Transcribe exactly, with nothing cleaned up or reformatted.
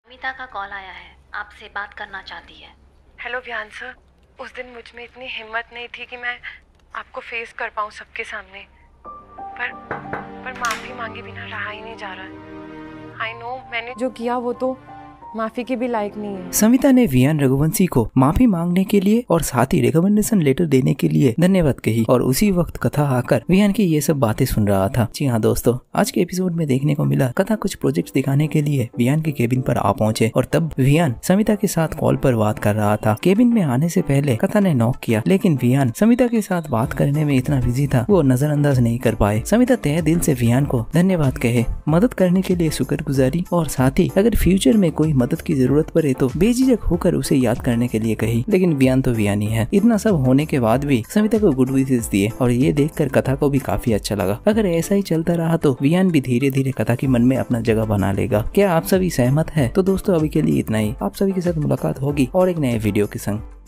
मीता का कॉल आया है, आपसे बात करना चाहती है। हेलो विहान सर, उस दिन मुझ में इतनी हिम्मत नहीं थी कि मैं आपको फेस कर पाऊँ सबके सामने, पर पर माफ़ी मांगे बिना रहा ही नहीं जा रहा। आई नो मैंने जो किया वो तो माफी के भी लायक नहीं है। समिता ने विहान रघुवंशी को माफी मांगने के लिए और साथ ही रिकमेंडेशन लेटर देने के लिए धन्यवाद कही और उसी वक्त कथा आकर विहान की ये सब बातें सुन रहा था। जी हाँ दोस्तों, आज के एपिसोड में देखने को मिला कथा कुछ प्रोजेक्ट दिखाने के लिए विहान के केबिन पर आ पहुंचे और तब विहान समिता के साथ कॉल पर बात कर रहा था। केबिन में आने से पहले कथा ने नॉक किया, लेकिन विहान समिता के साथ बात करने में इतना बिजी था वो नजरअंदाज नहीं कर पाए। समिता तहे दिल से विहान को धन्यवाद कहे, मदद करने के लिए शुक्रगुजारी और साथ ही अगर फ्यूचर में कोई मदद की जरूरत पड़े तो बेझिझक होकर उसे याद करने के लिए कही। लेकिन विहान तो विहान ही है। इतना सब होने के बाद भी समिता को गुड विशेस दिए और ये देखकर कथा को भी काफी अच्छा लगा। अगर ऐसा ही चलता रहा तो विहान भी धीरे धीरे कथा के मन में अपना जगह बना लेगा। क्या आप सभी सहमत है? तो दोस्तों अभी के लिए इतना ही। आप सभी के साथ मुलाकात होगी और एक नए वीडियो के संग।